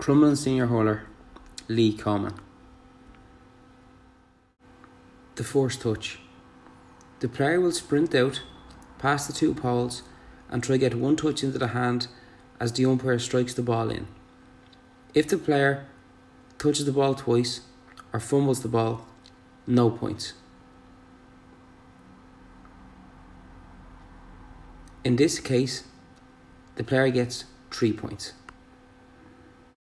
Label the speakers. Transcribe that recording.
Speaker 1: Crumlin senior hurler Lee Coleman. The first touch. The player will sprint out past the two poles and try to get one touch into the hand as the umpire strikes the ball in. If the player touches the ball twice or fumbles the ball, no points. In this case, the player gets 3 points.